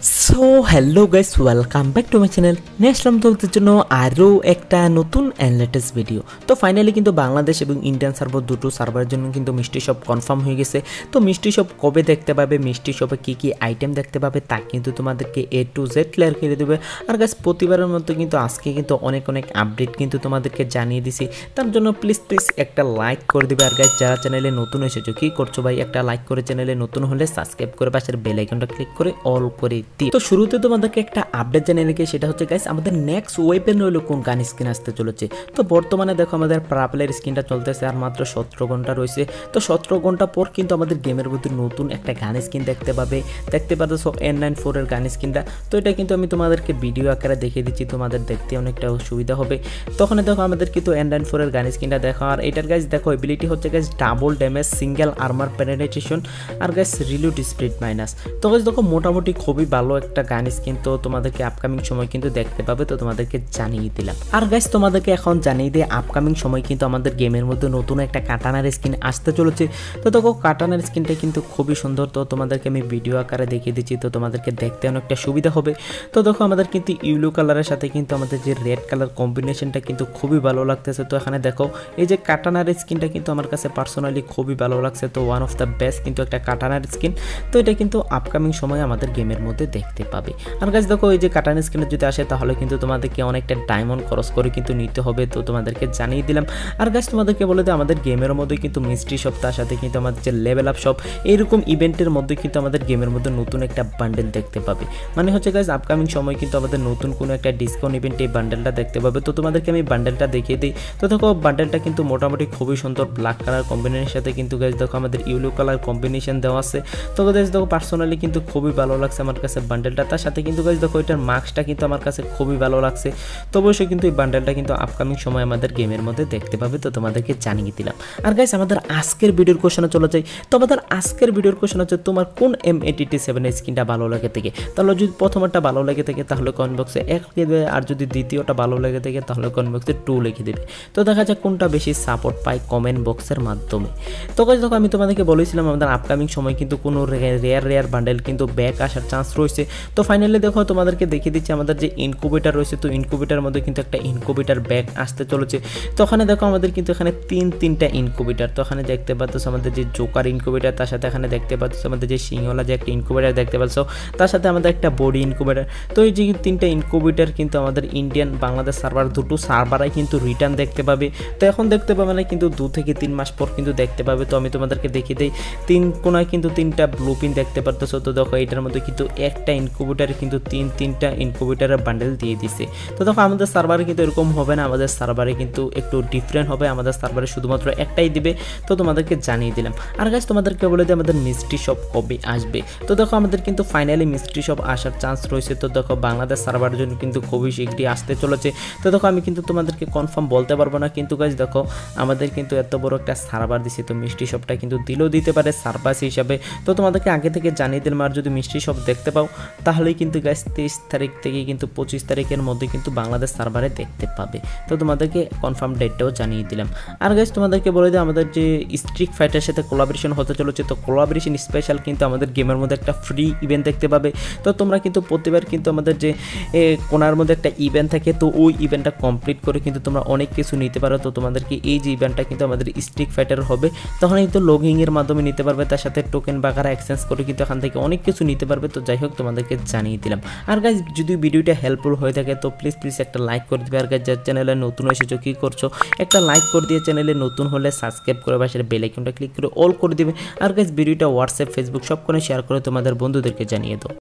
So hello guys, welcome back to my channel. নিয়ে আসলাম তোমাদের জন্য আরও একটা নতুন অ্যান্ড লেটেস্ট ভিডিও। তো ফাইনালি কিন্তু বাংলাদেশ এবং ইন্ডিয়ান সার্ভার দুটো সার্ভারের জন্য কিন্তু মিষ্টি শপ কনফার্ম হয়ে গেছে। তো মিষ্টি শপ কবে দেখতে পাবে, মিষ্টি শপে কী কী আইটেম দেখতে পাবে তা কিন্তু তোমাদেরকে A to Z ক্লিয়ার করে দেবে। আর গাইস প্রতিবারের মতো কিন্তু আজকে কিন্তু অনেক আপডেট কিন্তু তোমাদেরকে জানিয়ে দিছি। তার জন্য প্লিজ একটা লাইক করে দিবে। আর গাইস যারা চ্যানেলে নতুন এসেছো কী করছো ভাই, একটা লাইক করে চ্যানেলে নতুন হলে সাবস্ক্রাইব করে পাশের বেল আইকনটা ক্লিক করে অল করে দিই। তো শুরুতে তোমাদেরকে একটা আপডেট জানিয়ে রেখে, সেটা হচ্ছে গাইস আমাদের নেক্সট ওয়েপেন রইল কোন গান স্কিন আসতে চলেছে। তো বর্তমানে দেখো আমাদের পার্পলের স্কিনটা চলতেছে আর মাত্র 17 ঘন্টা রয়েছে। তো 17 ঘন্টা পর কিন্তু আমাদের গেমের মধ্যে নতুন একটা গান স্কিন দেখতে পারতেছো N94 এর গান স্কিনটা। তো এটা কিন্তু আমি তোমাদেরকে ভিডিও আকারে দেখিয়ে দিচ্ছি, তোমাদের দেখতে অনেকটা সুবিধা হবে। তখন দেখো আমাদের কিন্তু N94 এর গান স্কিনটা দেখো। আর এটার গাইস দেখো এবিলিটি হচ্ছে guys double damage, single armour penetration আর গাইস রিলোড স্পিড মাইনাস। তো গাইস দেখো মোটামুটি খুবই ভালো একটা গান স্কিন। তো তোমাদেরকে আপকামিং সময় কিন্তু দেখতে পাবে, তো তোমাদেরকে জানিয়ে দিলাম। আর গাইস তোমাদেরকে এখন জানিয়ে দিই আপকামিং সময় কিন্তু আমাদের গেমের মধ্যে নতুন একটা কাটানার স্কিন আসতে চলেছে। তো দেখো কাটানার স্কিনটা কিন্তু খুবই সুন্দর। তো তোমাদেরকে আমি ভিডিও আকারে দেখিয়ে দিচ্ছি, তো তোমাদেরকে দেখতে অনেকটা সুবিধা হবে। তো দেখো আমাদের কিন্তু ইয়েলো কালারের সাথে কিন্তু আমাদের যে রেড কালার কম্বিনেশনটা কিন্তু খুবই ভালো লাগতেছে। তো এখানে দেখো এই যে কাটানার স্কিনটা কিন্তু আমার কাছে পার্সোনালি খুবই ভালো লাগছে। তো ওয়ান অফ দ্য বেস্ট কিন্তু একটা কাটানার স্কিন। তো এটা কিন্তু আপকামিং সময় আমাদের গেমের মধ্যে দেখতে পাবে। আর গাইস দেখো এই যে কাটান স্কিনে যদি আসে তাহলে কিন্তু তোমাদেরকে অনেকটা ডায়মন্ড খরচ করে কিন্তু নিতে হবে। তো তোমাদেরকে জানিয়ে দিলাম। আর গাইস তোমাদেরকে বলে দিই আমাদের গেমের মধ্যে কিন্তু মিস্ট্রি শপ, তার সাথে কিন্তু আমাদের যে লেভেল আপ শপ, এইরকম ইভেন্টের মধ্যে কিন্তু আমাদের গেমের মধ্যে নতুন একটা বান্ডেল দেখতে পাবে। মানে হচ্ছে গাইস আপকামিং সময় কিন্তু আমাদের নতুন কোনো একটা ডিসকাউন্ট ইভেন্টে এই বান্ডেলটা দেখতে পাবে। তো তোমাদেরকে আমি বান্ডেলটা দেখিয়ে দিই। তো দেখো বান্ডেলটা কিন্তু মোটামুটি খুবই সুন্দর, ব্ল্যাক কালার কম্বিনেশনের সাথে কিন্তু গাইস দেখো আমাদের ইয়েলো কালার কম্বিনেশন দেওয়া আছে। তো গাইস দেখো পার্সোনালি কিন্তু খুবই ভালো লাগছে আমার কাছে বান্ডেলটা। তার সাথে কিন্তু গাইস দেখো এটার মার্কসটা কিন্তু আমার কাছে খুবই ভালো লাগছে। তো অবশ্যই কিন্তু এই বান্ডেলটা কিন্তু আপকামিং সময় আমাদের গেমের মধ্যে দেখতে পাবে। তো তোমাদেরকে জানিয়ে দিলাম। আর গাইস আমাদের আজকের ভিডিওর কোশ্চেনে চলে যাই। তো আমাদের আজকের ভিডিওর কোশ্চেন হচ্ছে তোমার কোন M87 স্কিনটা ভালো লাগে থেকে। তাহলে যদি প্রথমটা ভালো লাগে থাকে তাহলে কমেন্ট বক্সে 1 লিখে দেবে, আর যদি দ্বিতীয়টা ভালো লাগে থাকে তাহলে কমেন্ট বক্সে 2 লিখে দেবে। তো দেখা যাক কোনটা বেশি সাপোর্ট পায় কমেন্ট বক্সের মাধ্যমে। তো গাইস দেখো আমি তোমাদেরকে বলেছিলাম আমাদের আপকামিং সময় কিন্তু কোনো রেয়ার বান্ডেল কিন্তু ব্যাক আসার চান্স রয়েছে। তো ফাইনালি দেখো তোমাদেরকে দেখিয়ে দিচ্ছি আমাদের যে ইনকুবেটার রয়েছে। তো ইনকুবেটারের মধ্যে কিন্তু একটা ইনকুবেটার ব্যাগ আসতে চলেছে। তো ওখানে দেখো আমাদের কিন্তু এখানে তিনটা ইনকুবেটার। তো ওখানে দেখতে পাচ্ছ আমাদের যে জোকার ইনকুবেটার, তার সাথে এখানে দেখতে পাচ্ছ আমাদের যে সিংহলা যে একটা ইনকুবেটার দেখতে পাচ্ছ, তার সাথে আমাদের একটা বডি ইনকুবেটার। তো এই যে তিনটা ইনকুবেটার কিন্তু আমাদের ইন্ডিয়ান বাংলাদেশ সার্ভার দুটো সার্ভারাই কিন্তু রিটার্ন দেখতে পাবে। তো এখন দেখতে পাবে না, কিন্তু 2 থেকে 3 মাস পর কিন্তু দেখতে পাবে। তো আমি তোমাদেরকে দেখিয়ে দিই, 3 কোনায় কিন্তু 3টা ব্লু পিন দেখতে পারতেছো। তো দেখো এটার মধ্যে কিন্তু একটা ইনকুবেটারে কিন্তু তিনটা ইনকুবেটারের বান্ডেল দিয়ে দিছে। তো দেখো আমাদের সার্ভারে কিন্তু এরকম হবে না, আমাদের সার্ভারে কিন্তু একটু ডিফারেন্ট হবে। আমাদের সার্ভারে শুধুমাত্র একটাই দিবে। তো তোমাদেরকে জানিয়ে দিলাম। আর গাইস তোমাদেরকে বলে দিই আমাদের মিস্ট্রি শপ কবে আসবে। তো দেখো আমাদের কিন্তু ফাইনালি মিস্ট্রি শপ আসার চান্স রয়েছে। তো দেখো বাংলাদেশ সার্ভারের জন্য কিন্তু খুবই শীঘ্রই আসতে চলেছে। তো দেখো আমি কিন্তু তোমাদেরকে কনফার্ম বলতে পারবো না, কিন্তু গাইস দেখো আমাদের কিন্তু এত বড় একটা সার্ভার দিছে। তো মিস্ট্রি শপটা কিন্তু দিলেও দিতে পারে সার্ভাস হিসাবে। তো তোমাদেরকে আগে থেকে জানিয়ে দিলাম। আর যদি মিস্ট্রি শপ দেখতে পাও তাহলেই কিন্তু গাইস 23 তারিখ থেকে কিন্তু 25 তারিখের মধ্যে কিন্তু বাংলাদেশ সার্ভারে দেখতে পাবে। তো তোমাদেরকে কনফার্ম ডেটটাও জানিয়ে দিলাম। আর গাইস তোমাদেরকে বলে দিই আমাদের যে স্ট্রিট ফাইটারের সাথে কোলাবোরেশন হতে চলেছে। তো কোলাবোরেশন স্পেশাল কিন্তু আমাদের গেমের মধ্যে একটা ফ্রি ইভেন্ট দেখতে পাবে। তো তোমরা কিন্তু প্রতিবার কিন্তু আমাদের যে কোনার মধ্যে একটা ইভেন্ট থাকে, তো ওই ইভেন্টটা কমপ্লিট করে কিন্তু তোমরা অনেক কিছু নিতে পারো। তো তোমাদেরকে এই যে ইভেন্টটা কিন্তু আমাদের স্ট্রিট ফাইটার হবে, তখন কিন্তু লগইনের মাধ্যমে নিতে পারবে। তার সাথে টোকেন বাগারা এক্সচেঞ্জ করে কিন্তু এখান থেকে অনেক কিছু নিতে পারবে। তো যাই হোক তোমাদেরকে জানিয়ে দিলাম। আর গাইস যদি ভিডিওটা হেল্পফুল হয়ে থাকে তো প্লিজ একটা লাইক করে দিবে। আর গাইস যারা চ্যানেলে নতুন এসেছো কী করছো, একটা লাইক করে দিয়ে চ্যানেলে নতুন হলে সাবস্ক্রাইব করে পাশের বেল আইকনটা ক্লিক করে অল করে দিবে। আর গাইস ভিডিওটা হোয়াটসঅ্যাপ ফেসবুক সবখানে শেয়ার করে তোমাদের বন্ধুদেরকে জানিয়ে দাও।